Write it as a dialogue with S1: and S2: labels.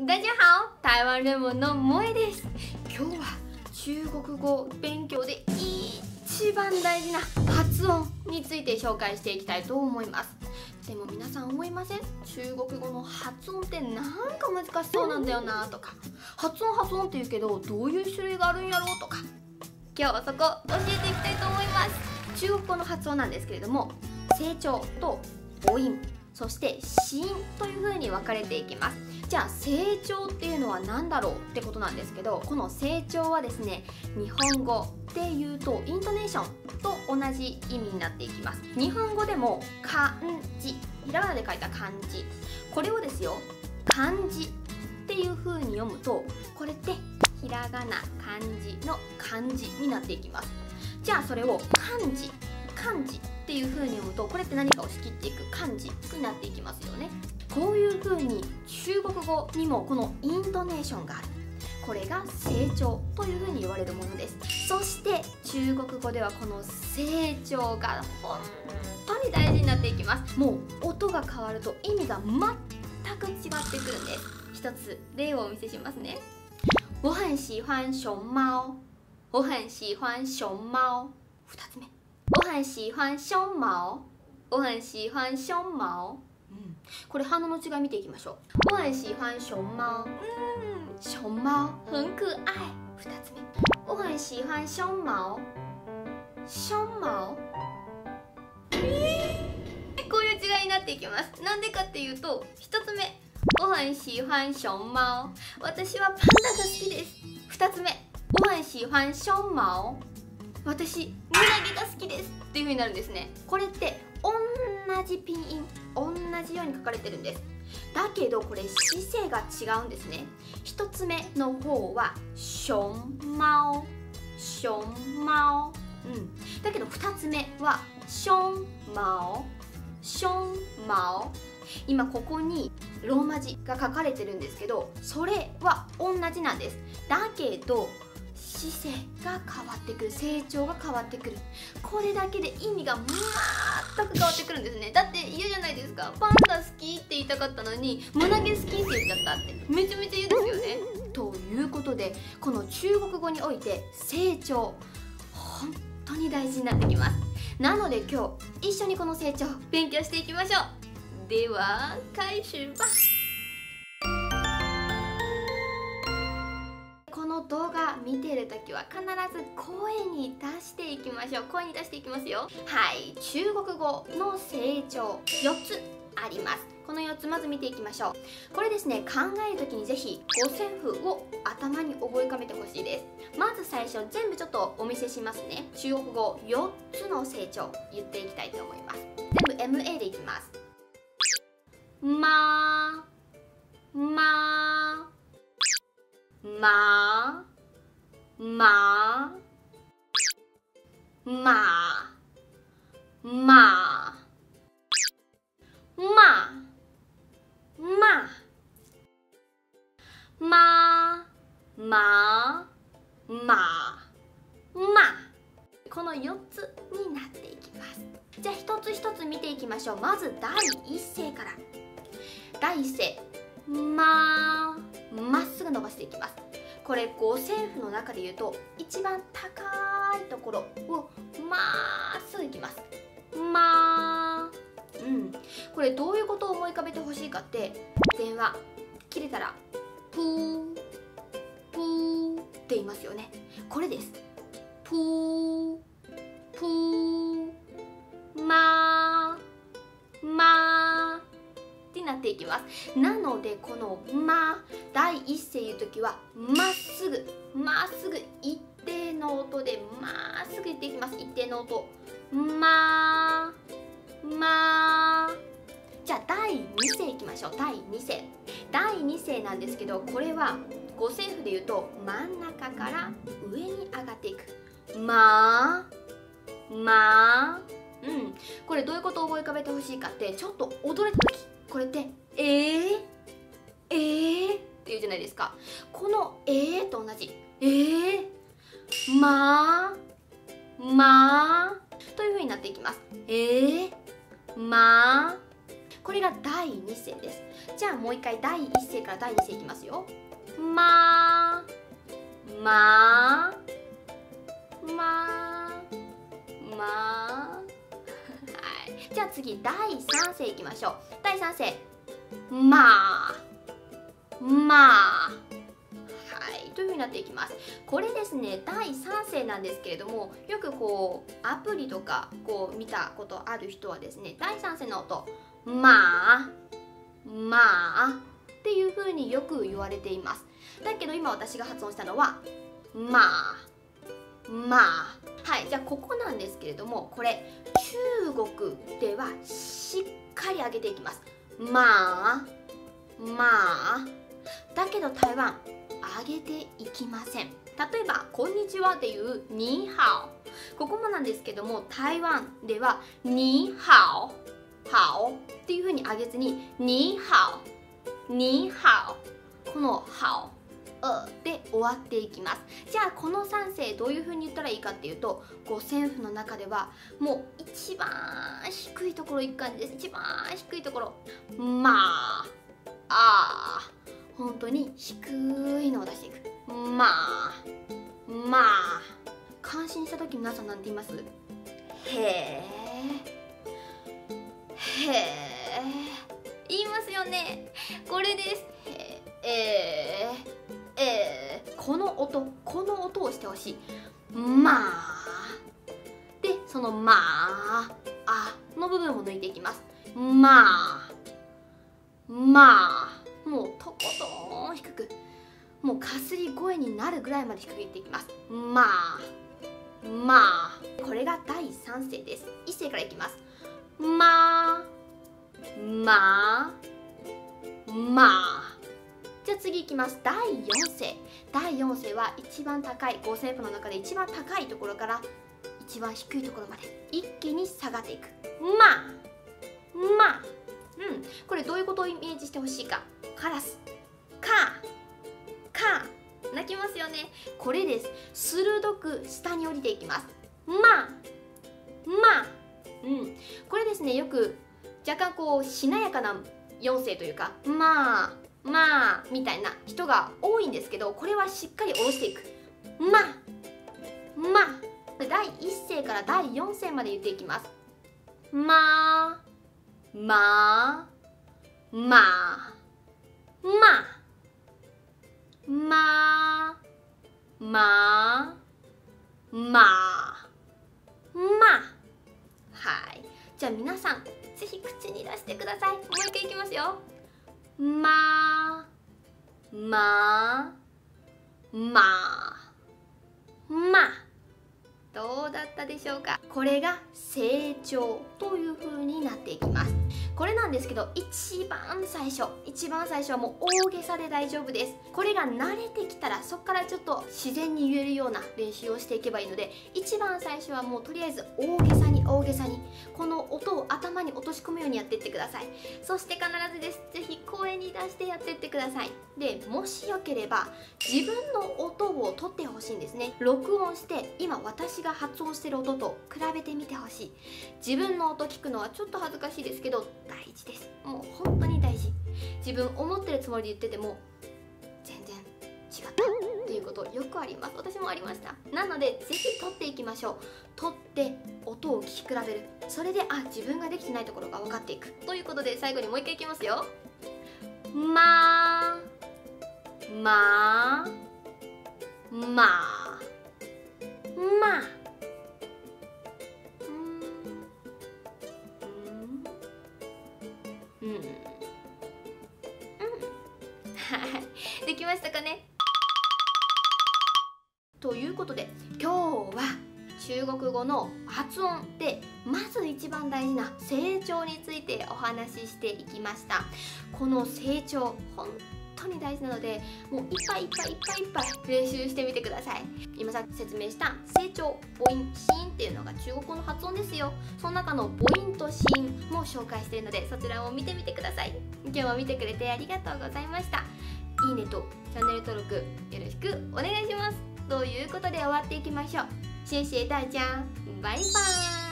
S1: 大家好、台湾レモンの萌えです。今日は中国語勉強で一番大事な発音について紹介していきたいと思います。でも皆さん思いません？中国語の発音ってなんか難しそうなんだよなとか、発音って言うけどどういう種類があるんやろうとか、今日はそこ教えていきたいと思います。中国語の発音なんですけれども、成長と母音、そして子音という風に分かれていきます。じゃあ成長っていうのは何だろうってことなんですけど、この成長はですね、日本語で言うとイントネーションと同じ意味になっていきます。日本語でも漢字、ひらがなで書いた漢字、これをですよ、漢字っていう風に読むと、これってひらがな漢字の漢字になっていきます。じゃあそれを漢字っていう風に読むと、これって何かを仕切っていく漢字になっていきますよね。こういう風に中国語にもこのイントネーションがある。これが成長という風に言われるものです。そして中国語ではこの成長が本当に大事になっていきます。もう音が変わると意味が全く違ってくるんです。一つ例をお見せしますね。我很喜欢熊猫。我很喜欢熊猫。二つ目。我很喜欢熊猫。我很喜欢熊猫。これ反応の違い見ていきましょう。我很喜欢熊猫。熊猫很可愛。二つ目。我很喜欢熊猫。熊猫。こういう違いになっていきます。なんでかっていうと、一つ目。我很喜欢熊猫。私はパンダが好きです。二つ目。我很喜欢熊猫。私、胸毛が好きですっていう風になるんですね。これって同じピンイン、同じように書かれてるんです。だけどこれ姿勢が違うんですね。一つ目の方は熊猫、熊猫、だけど二つ目は熊猫、熊猫。今ここにローマ字が書かれてるんですけど、それは同じなんです。だけど姿勢が変わってくる、成長が変わってくる。これだけで意味が全く変わってくるんですね。だって嫌じゃないですか。パンダ好きって言いたかったのに胸毛好きって言っちゃったってめちゃめちゃ嫌ですよね。ということで、この中国語において成長本当に大事になってきます。なので今日一緒にこの成長勉強していきましょう。では開始吧。この動画見てるときは必ず声に出していきましょう。声に出していきますよ。はい、中国語の成長4つあります。この4つまず見ていきましょう。これですね、考えるときにぜひ五線譜を頭に覚えかめてほしいです。まず最初全部ちょっとお見せしますね。中国語4つの成長言っていきたいと思います。全部 MA でいきます。ままままままこの4つになっていきます。じゃあ一つ一つ見ていきましょう。まず第一声から。第一声、まっすぐ伸ばしていきます。これ五線譜の中で言うと一番高いところをまっすぐいきます。これどういうことを思い浮かべてほしいかって、電話切れたらプープーって言いますよね。これです。プープーってなっていきます。なのでこの第一声言うときはまっすぐ一定の音でまっすぐ言っていきます。一定の音。じゃあ第2声いきましょう。第2声なんですけど、これは五線譜で言うと真ん中から上に上がっていく。これどういうことを覚え浮かべてほしいかって、ちょっと驚いた時、これってって言うじゃないですか。このと同じという風になっていきます。 これが第2声です。じゃあもう一回第1声から第2声いきますよ。まーまーまーまーはい、じゃあ次第3声いきましょう。第3声まーまーという風になっていきます。これですね、第3声なんですけれども、よくこうアプリとかこう見たことある人はですね、第3声の音まあまあっていう風によく言われています。だけど今私が発音したのはまあまあ。はい、じゃあここなんですけれども、これ中国ではしっかり上げていきます。まあまあ。だけど台湾上げていきません。例えばこんにちはっていうニーハオ、ここもなんですけども、台湾ではニーハオハオっていう風に上げずにニーハオニーハオ、このハオで終わっていきます。じゃあこの3声どういう風に言ったらいいかっていうと、五線譜の中ではもう一番低いところいく感じです。一番低いところまああー、本当に低いのを出していく。まあまあ。感心した時皆さんなんて言います？へえへえ言いますよね。これです。この音をしてほしい。まあで、そのまあの部分を抜いていきます。まあまあ、もうとことん低く、もうかすり声になるぐらいまで低くいっていきます。まあまあ。これが第3声です。1声からいきます。まあまあまあ。じゃあ次いきます。第4声。第4声は一番高い、五線譜の中で一番高いところから一番低いところまで一気に下がっていく。まあまあ。これどういうことをイメージしてほしいか。カラス、カー、鳴きますよね。これです。鋭く下に降りていきます。まあこれですね、よく若干こうしなやかな4声というかまあみたいな人が多いんですけど、これはしっかり下ろしていく。まあ第1声から第4声まで言っていきます。まあはい。じゃあ皆さんぜひ口に出してください。もう一回いきますよ。どうだったでしょうか。これが成長という風になっていきます。これなんですけど、一番最初はもう大げさで大丈夫です。これが慣れてきたらそこからちょっと自然に言えるような練習をしていけばいいので、一番最初はもうとりあえず大げさにこの音を頭に落とし込むようにやっていってください。そして必ずです。ぜひ声に出してやっていってください。でもしよければ自分の音を取ってほしいんですね。録音して今私が発音してる音と比べてみてほしい。自分の音聞くのはちょっと恥ずかしいですけど大事です。もう本当に大事。自分思ってるつもりで言ってても全然違ったっていうことよくあります。私もありました。なのでぜひ取っていきましょう。取って音を聞き比べる。それで自分ができてないところが分かっていくということで、最後にもう一回いきますよ。まあはいできましたかね。ということで今日は中国語の発音でまず一番大事な成長についてお話ししていきました。この成長本当に大事なので、もういっぱい練習してみてください。今さっき説明した成長、母音、子音っていうのが中国語の発音ですよ。その中の母音と子音も紹介しているので、そちらを見てみてください。今日も見てくれてありがとうございました。いいねとチャンネル登録よろしくお願いします。ということで終わっていきましょう。谢谢大家，拜拜。